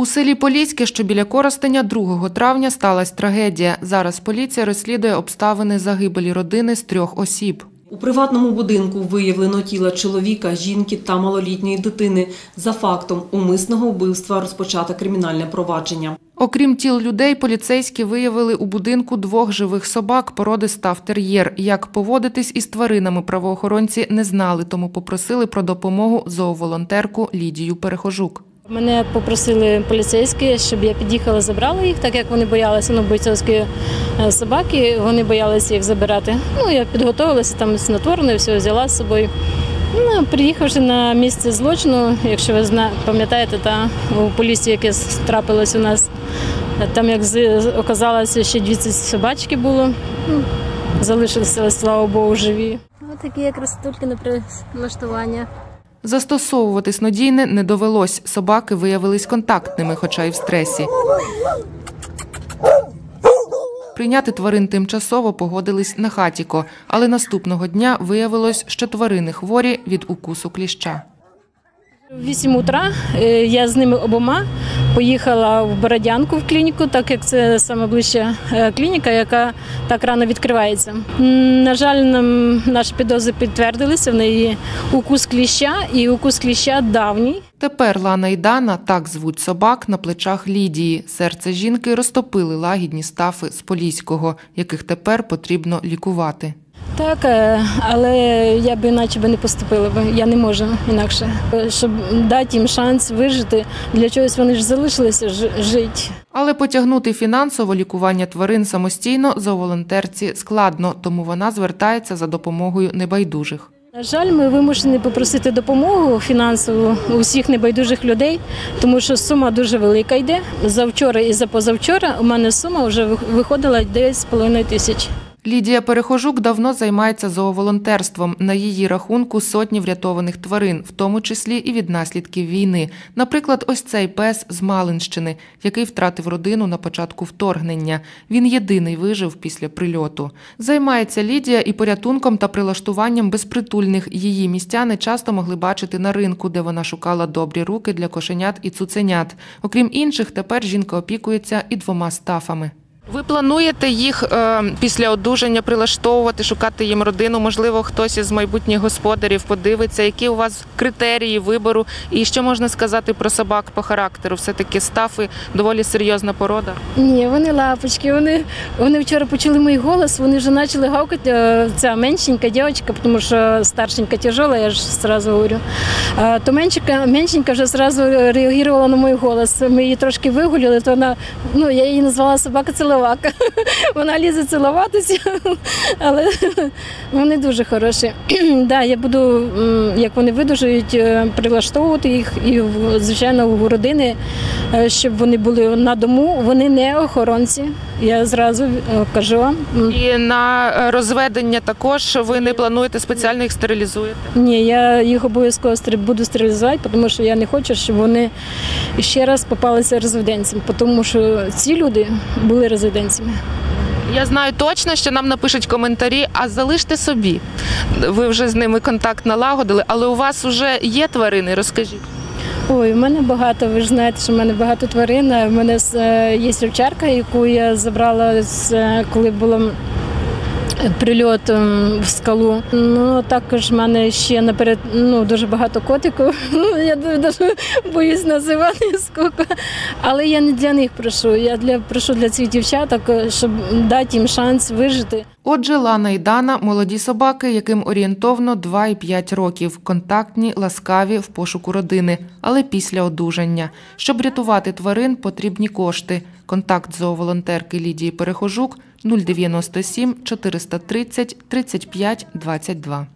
У селі Поліське, що біля Коростеня, 2 травня сталася трагедія. Зараз поліція розслідує обставини загибелі родини з 3 осіб. У приватному будинку виявлено тіла чоловіка, жінки та малолітньої дитини. За фактом умисного вбивства розпочато кримінальне провадження. Окрім тіл людей, поліцейські виявили у будинку 2 живих собак породи стаф-тер'єр. Як поводитись із тваринами правоохоронці не знали, тому попросили про допомогу зооволонтерку Лідію Перехожук. Мене попросили поліцейські, щоб я під'їхала, забрала їх, так як вони боялися, бойцовські собаки, вони боялися їх забирати. Я підготувалася, там снотворне, все взяла з собою. Приїхавши на місце злочину, якщо ви пам'ятаєте, у Поліссі, яке трапилось у нас, там, як оказалося, ще 20 собачки було, залишилися, слава Богу, живі. Ось такі якраз тільки на прилаштування. Застосовувати снодійне не довелось. Собаки виявились контактними, хоча й в стресі. Прийняти тварин тимчасово погодились на хатіко, але наступного дня виявилось, що тварини хворі від укусу кліща. В 8 утра я з ними обома поїхала в Бородянку в клініку, так як це найближча клініка, яка так рано відкривається. На жаль, наші підозри підтвердилися, в неї укус кліща і укус кліща давній. Тепер Лана і Дана, так звуть собак, на плечах Лідії. Серце жінки розтопили лагідні стафи з Поліського, яких тепер потрібно лікувати. Так, але я б іначе не поступила, я не можу інакше. Щоб дати їм шанс вижити, для чогось вони ж залишилися жити. Але потягнути фінансово лікування тварин самостійно зооволонтерці складно, тому вона звертається за допомогою небайдужих. На жаль, ми вимушені попросити допомогу фінансову у всіх небайдужих людей, тому що сума дуже велика йде. Завчора і за позавчора у мене сума вже виходила 9,5 тисяч. Лідія Перехожук давно займається зооволонтерством. На її рахунку сотні врятованих тварин, в тому числі і від наслідків війни. Наприклад, ось цей пес з Малинщини, який втратив родину на початку вторгнення. Він єдиний вижив після прильоту. Займається Лідія і порятунком та прилаштуванням безпритульних. Її містяни часто могли бачити на ринку, де вона шукала добрі руки для кошенят і цуценят. Окрім інших, тепер жінка опікується і 2 стафами. Ви плануєте їх після одужання прилаштовувати, шукати їм родину? Можливо, хтось із майбутніх господарів подивиться, які у вас критерії вибору і що можна сказати про собак по характеру? Все-таки стафи доволі серйозна порода. Ні, вони лапочки, вони вчора почули мій голос, вони вже почали гавкати, ця меншенька дівчинка, тому що старшенька тяжела, я ж одразу говорю. То меншенька вже одразу реагувала на мій голос. Ми її трошки вигуляли, то вона, я її назвала собака ціловака. Вона лізе цілуватися, але вони дуже хороші. Я буду, як вони видужують, прилаштовувати їх і, звичайно, в родини, щоб вони були на дому. Вони не охоронці, я зразу кажу вам. І на розведення також ви не плануєте, спеціально їх стерилізуєте? Ні, я їх обов'язково буду стерилізувати, тому що я не хочу, щоб вони ще раз попалися розведенцям, тому що ці люди були розведенцями. Я знаю точно, що нам напишуть коментарі, а залиште собі. Ви вже з ними контакт налагодили, але у вас вже є тварини, розкажіть. Ой, у мене багато, ви ж знаєте, що в мене багато тварин. У мене є вівчарка, яку я забрала, коли було прильот в скалу. Також в мене ще наперед дуже багато котиків. Я навіть боюсь називати скільки. Але я не для них прошу. Я прошу для цих дівчаток, щоб дати їм шанс вижити. Отже, Лана і Дана – молоді собаки, яким орієнтовно 2 і 5 років. Контактні, ласкаві, в пошуку родини, але після одужання. Щоб рятувати тварин, потрібні кошти. Контакт зооволонтерки Лідії Перехожук – 097 430 35 22.